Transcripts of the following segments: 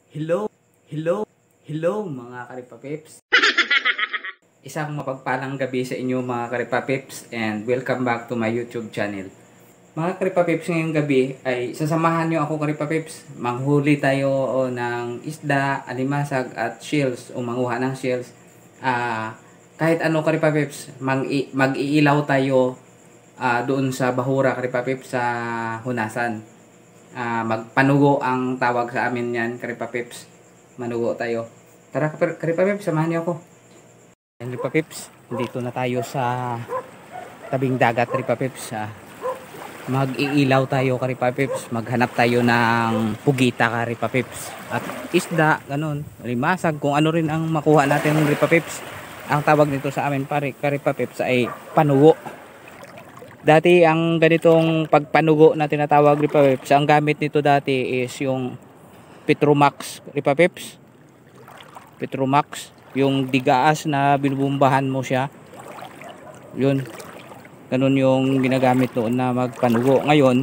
Hello, hello, hello mga Karipapips. Isang mapagpalang gabi sa inyo mga Karipapips and welcome back to my YouTube channel. Mga Karipapips, ngayong gabi ay sasamahan nyo ako Karipapips. Manghuli tayo ng isda, alimasag at shells o manguha ng shells. Kahit ano Karipapips, mag-iilaw tayo doon sa Bahura Karipapips sa Hunasan. Magpanugo ang tawag sa amin yan Karipapips. Manugo tayo. Tara Karipapips, samahan niyo ako. Yan Karipapips, dito na tayo sa tabing dagat Karipapips. Mag-iilaw tayo Karipapips. Maghanap tayo ng pugita Karipapips. At isda, ganun. Limasag, kung ano rin ang makuha natin Karipapips. Ang tawag nito sa amin Karipapips ay panugo. Dati ang ganitong pagpanugo na tinatawag Karipapips, ang gamit nito dati is yung Petromax Karipapips. Petromax, yung digaas na binubumbahan mo siya. Yun. Ganun yung ginagamit noon na magpanugo. Ngayon,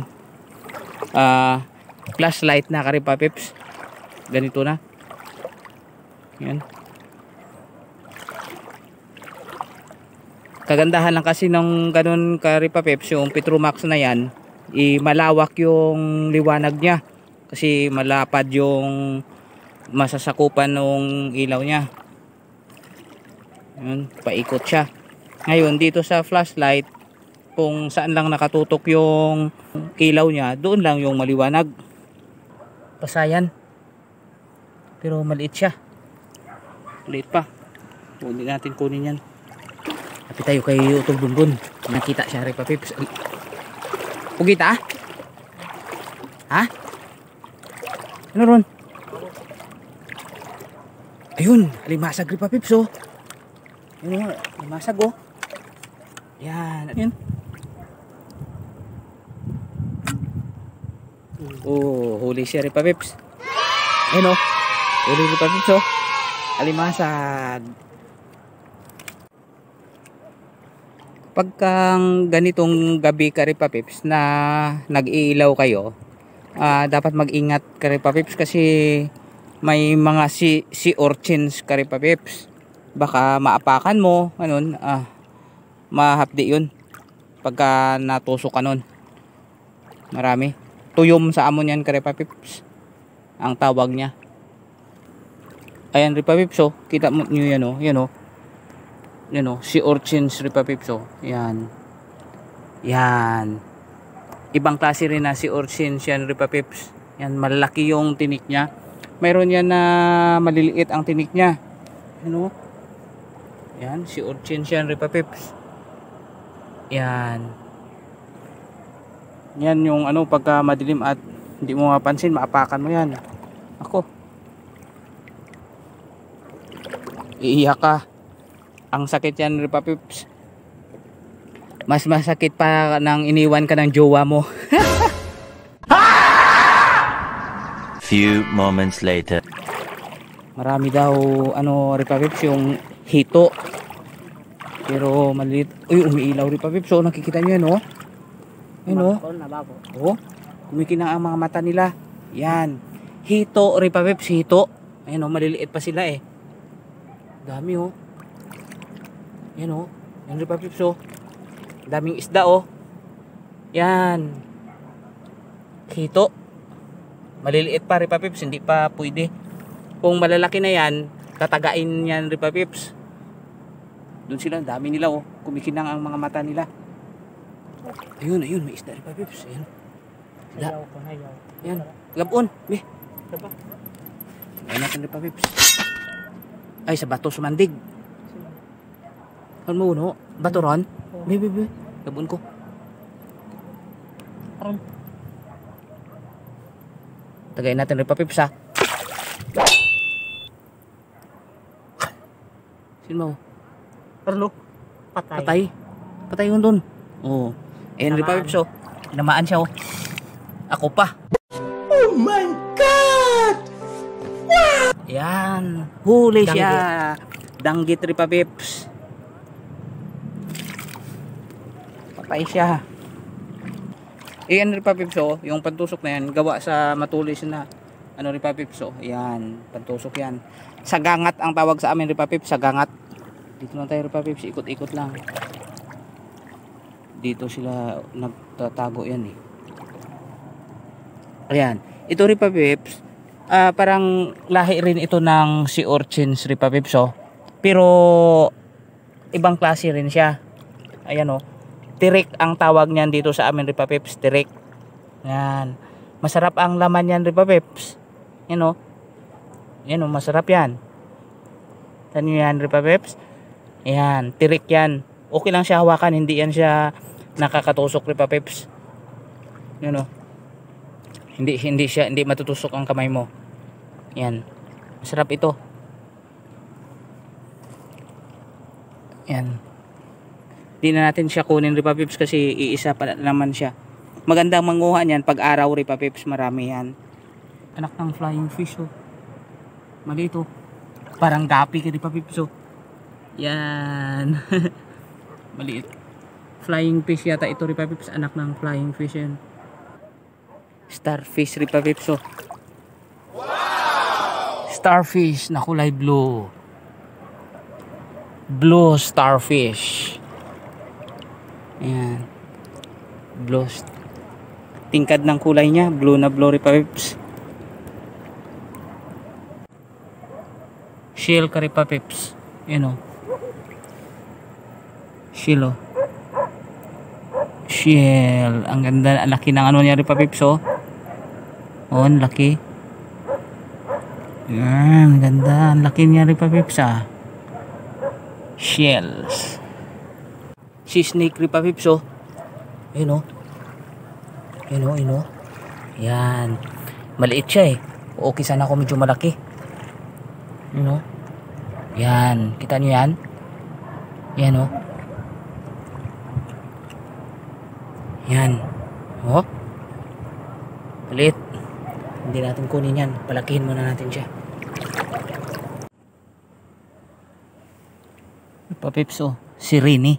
flashlight na Karipapips. Ganito na. Yan. Kagandahan lang kasi ng ganun Karipapips, yung Petromax na yan, malawak yung liwanag niya kasi malapad yung masasakupan ng ilaw niya. Yun, paikot siya. Ngayon dito sa flashlight, kung saan lang nakatutok yung ilaw niya, doon lang yung maliwanag. Pasayan. Pero maliit siya. Maliit pa. Hindi natin kunin yan. Tapi tayo kay Utol Bunbun. Nakita siya Karipapips. Pugita? Ha? Ano ron? Ayun, limasag Karipapips oh. Ayun, limasag oh. Yan, ayun. Oh, huli siya Karipapips. Ayun oh. Huli Karipapips oh. Alimasag. Pagkang ganitong gabi Karipapips na nag-iilaw kayo, dapat mag-ingat Karipapips kasi may mga sea urchins Karipapips. Baka maapakan mo, ganun, mahapdi yun pagka natusok ka nun. Marami. Tuyom sa amon yan Karipapips, ang tawag niya. Ayan Karipapips oh, kita mo nyo yan oh, yan oh. Yan o, sea urchins Karipapips o. Yan. Yan. Ibang klase rin na sea urchins yan Karipapips. Yan, malaki yung tinik niya. Mayroon yan na maliliit ang tinik niya. Yan o. Yan, sea urchins yan Karipapips. Yan. Yan yung ano, pagka madilim at hindi mo mapansin, maapakan mo yan. Ako. Iiyak ka. Ang sakit yan Karipapips. Mas masakit pa nang iniwan ka ng jowa mo. Few moments later. Marami daw ano Karipapips yung hito. Pero maliit. Uy, umiilaw Karipapips. So nakikita niyo yan oh. Yan oh. Oh. Kumikinang ang mga mata nila. Yan. Hito Karipapips, hito. Ayan oh, maliliit pa sila eh. Dami oh. Yan o. Yan Karipapips o. Daming isda o. Yan. Hito. Maliliit pa Karipapips. Hindi pa pwede. Kung malalaki na yan, tatagain yan Karipapips. Doon sila. Dami nila o. Kumikinang ang mga mata nila. Ayun, ayun. May isda Karipapips. Ayan. Isda. Yan. Labon. Bih. Ayan natin Karipapips. Ay, sa bato sumandig. Ano mo no? Bato ron? Bibi. Labon ko. Aron. Tagayin natin Karipapips ha. Sino mo? Perlu. Patay. Patay. Patay yun dun. Oo. Ayan Karipapips oh. Tinamaan siya oh. Ako pa. Oh my God! Wow! Yan. Huli siya. Danggit Karipapips. Patay siya. Ayan Karipapips oh, yung pantusok na yan gawa sa matulis na Ano Ripa Pips, oh. Yan, pantusok yan. Sagangat ang tawag sa amin Ripa Pips, sagangat. Dito na tayo Ripa Pips, ikot-ikot lang. Dito sila nagtatago yan eh. Ayan, ito Ripa Pips, parang lahi rin ito ng sea urchins Ripa Pips, oh. Pero ibang klase rin siya. Ayan, oh. Tirik ang tawag niyan dito sa amin Ripa Pips, tirik. Yan. Masarap ang laman yan Ripa Pips. Yan, oh. Yan, oh, masarap yan. Tanyo yan Ripa Pips. Yan, tirik yan. Okay lang siya hawakan, hindi yan siya nakakatusok Ripa Pips. Yan, oh. Hindi matutusok ang kamay mo. Yan. Masarap ito. Yan. Hindi na natin siya kunin Ripa Pips kasi iisa pa naman siya. Magandang manguha niyan pag araw Ripa Pips, marami yan. Anak ng flying fish, oh. Mali ito. Parang gapi kay Ripa Pips, oh. Yan. Maliit. Flying fish yata ito Ripa Pips, anak ng flying fish yan. Starfish Ripa Pips, oh. Wow! Starfish na kulay blue. Blue starfish. Ayan. Blue. Tingkad ng kulay niya, blue na blue Ripa Pips. Shell ka Ripa Pips. Ayan, oh. Shell, oh. Shell. Ang ganda, ang laki ng ano niya Ripa Pips, oh. Oh, ang laki. Yan, ganda. Ang laki niya Ripa Pips, ah. Shells. Sea snake Ripa Pips, oh. Ayun, oh. Ayun, oh, ayun, oh. Yan. Maliit siya, eh. Okay, sana ako medyo malaki. Ayun, oh. Yan. Kita niyo yan? Yan, oh. Yan. Oh. Maliit. Hindi natin kunin yan. Palakihin muna natin siya. Ripa Pips, oh. Sirini.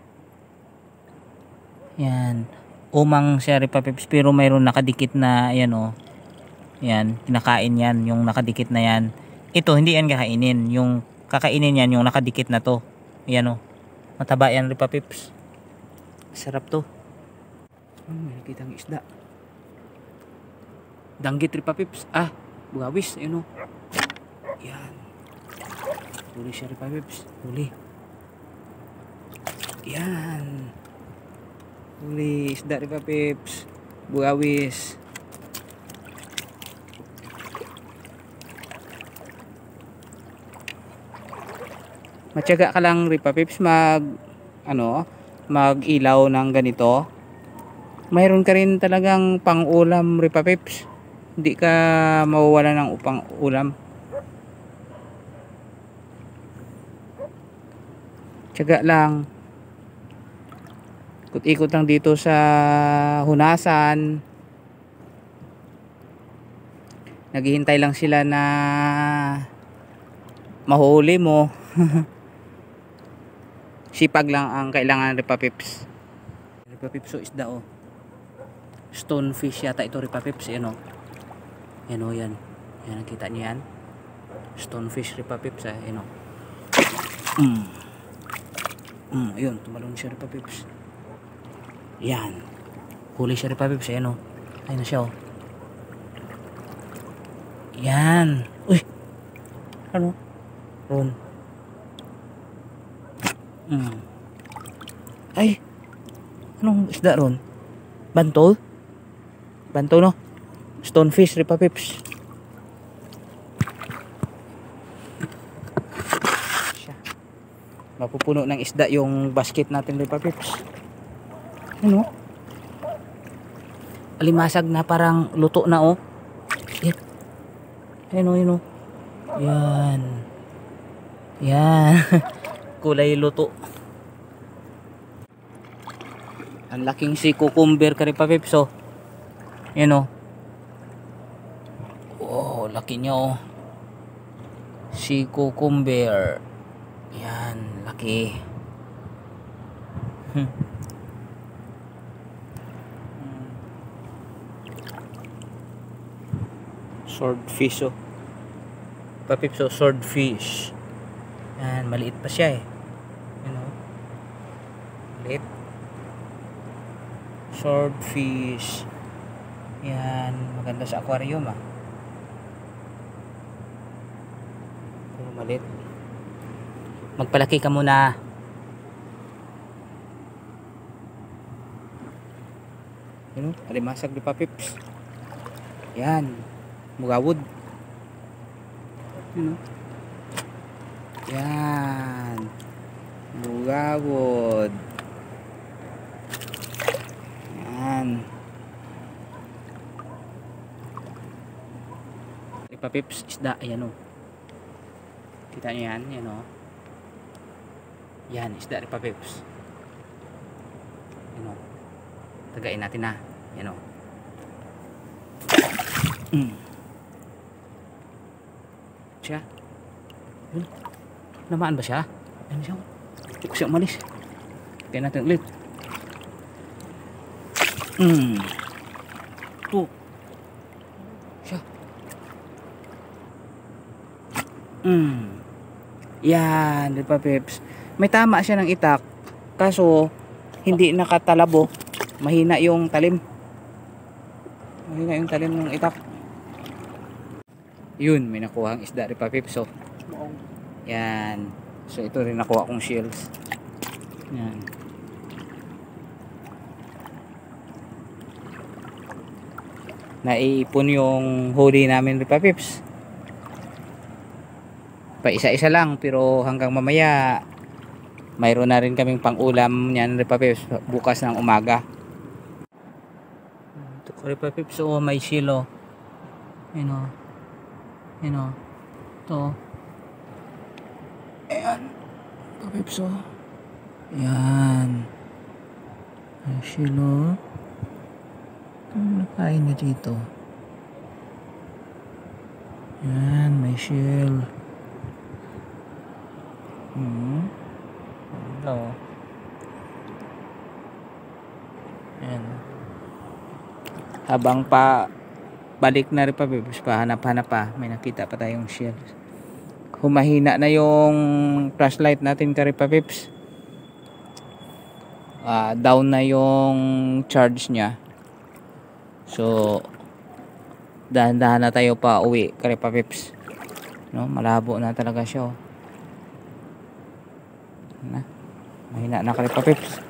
Yan. Umang siya Ripa Pips, pero mayroon nakadikit na, yan, oh. Yan. Kinakain yan. Yung nakadikit na yan. Ito, hindi yan kakainin. Yung kakainin yan, yung nakadikit na to. Yan, oh. Mataba yan Ripa Pips. Sarap to. Nakikita ang isda. Danggit Ripa Pips. Ah, buhawis. Ayun, oh. Yan. Huli siya Ripa Pips. Huli. Yan. Huli isda Ripa Pips. Buhawis. Matyaga ka lang Ripa Pips mag-ilaw ng ganito. Mayroon ka rin talagang pang-ulam Ripa Pips. Hindi ka mawawala ng upang ulam. Tiyaga lang. Ikot-ikot lang dito sa hunasan. Naghihintay lang sila na mahuli mo. Sipag lang ang kailangan Ripa Pips. Ripa Pips, oh, isda, oh. Stonefish yata ito Ripa Pips. Yan, oh. Yan, oh, yan. Yan, nakita niyo yan. Stonefish Ripa Pips, ah. Yan, oh. Ayun, tumalon siya Ripa Pips. Yan. Huli siya Ripa Pips. Yan, oh. Ayun na siya, oh. Yan. Uy. Ano? Ron. Ay. Anong isda ron? Bantol? Bantol, no? Stonefish Ripa Pips. Siya. Mapupuno ng isda yung basket natin Ripa Pips. Ano? Alimasag na, parang luto na, oh. Yan, oh, yun, oh. Yan. Yan. Kulay luto. Ang laking si cucumber ka Ripa Pips, oh. Yan, oh. Oh, laki niya, oh. Si cucumber. Yan, laki. Swordfish oh. Papips oh, swordfish. Yan, maliit pa siya eh. Yan oh. Maliit. Swordfish. Yan, maganda sa aquarium ah. Pero maliit. Magpalaki ka muna. Yan oh, alimasag di papips. Yan, mugawod. Yan oh. Yan, mugawod. Yan. Papips, isda, ayan o. Kita nyo yan, yan o. Yan, isda papips. Yan o. Tagain natin na. Yan o. Siya. Yun. Namaan ba siya? Yan siya. Hindi ko siya umalis. Tagain natin ulit. Ito. Siya. Yan, di pa peps. May tama siya ng itak. Kaso hindi nakatalabo. Mahina yung talim. Mahina yung talim ng itak. Yun, may nakuha ang isda di pa peps. So, yan. So ito rin nakuha kong shells. Yan. Naiipon yung huli namin di pa peps. Pa isa-isa lang pero hanggang mamaya mayroon na rin kaming pang-ulam niyan Ripa Pips bukas ng umaga. Ito ko Ripa Pips oh, may silo. Yun o. Yun o. Ito. Ayan. Ripa Pips oh. Ayan. May silo. Ano nakain na dito? Ayan. May shell. Hello. Ayan. Habang pa balik na rin pa hanap-hanap pa, may nakita pa tayong shells. Humahina na yung flashlight natin ka Ripa Pips. Down na yung charge nya. So dahan-dahan na tayo pa uwi ka Ripa Pips. No, malabo na talaga siya oh. Na, mahina na Ripa Pips.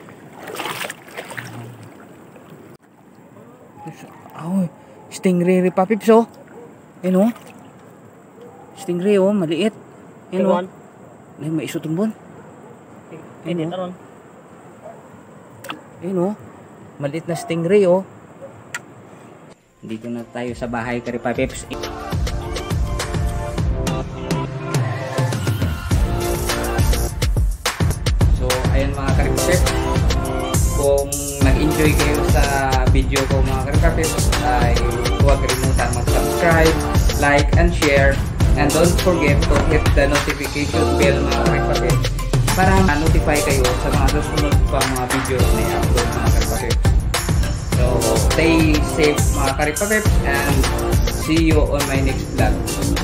Oh, stingray Ripa Pips oh. Ayun oh. Stingray oh, maliit. Ayun oh. Ay, may iso tumbon. Ayun oh. Ayun oh. Maliit na stingray oh. Dito na tayo sa bahay ka Ripa Pips. Ayan mga Karipapip, kung nag-enjoy kayo sa video ko mga Karipapip, ay huwag kalimutan mag-subscribe, like, and share, and don't forget to hit the notification bell mga Karipapip para ma-notify kayo sa mga susunod pa mga videos na i-upload mga Karipapip. So, stay safe mga Karipapip and see you on my next vlog.